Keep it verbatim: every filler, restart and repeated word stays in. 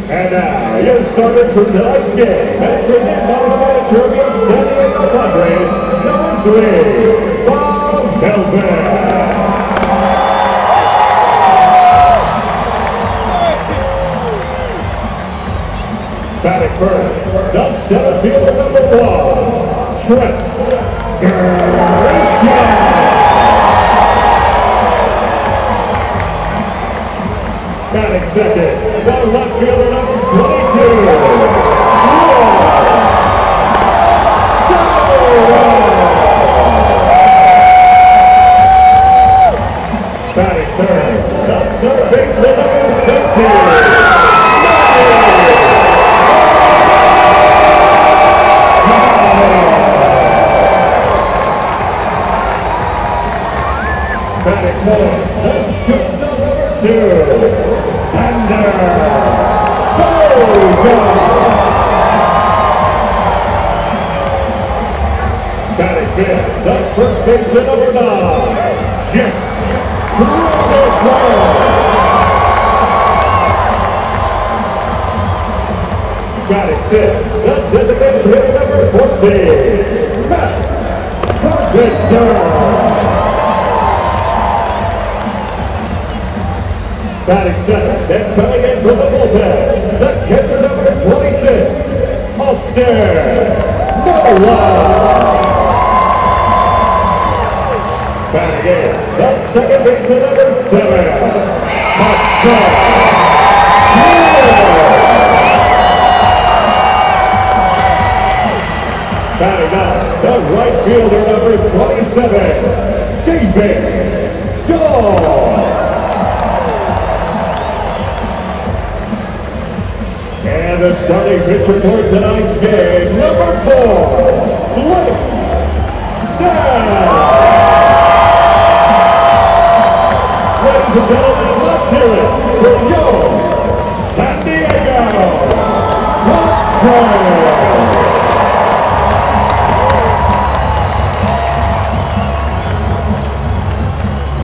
And now, your starters for tonight's game. Entering in by the manager of the San Diego Padres, number three, Bob Melvin. Batting first, the center fielder number one, Trent Grisham. Batting second, the left fielder number twenty-two, Juan Soto. Batting third, the third baseman number fifteen, batting fourth, the shortstop number two, Xander Bogaerts. Batting fifth, the first baseman number nine, Cronenworth. Batting sixth, the designated hitter number fourteen, Carpenter. Batting seventh, and coming in from the bullpen, the catcher number twenty-six, Nola. Batting eighth, the second baseman number seven, Ha-seong Kim. Batting ninth, the right fielder number twenty-seven, Dahl. And the starting pitcher for tonight's game, number four, Ladies and gentlemen, let's hear it for your San Diego Padres.